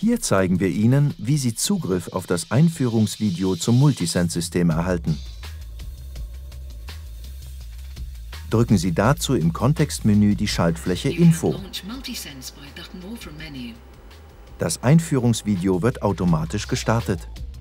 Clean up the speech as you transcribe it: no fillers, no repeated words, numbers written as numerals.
Hier zeigen wir Ihnen, wie Sie Zugriff auf das Einführungsvideo zum Multisense-System erhalten. Drücken Sie dazu im Kontextmenü die Schaltfläche Info. Das Einführungsvideo wird automatisch gestartet.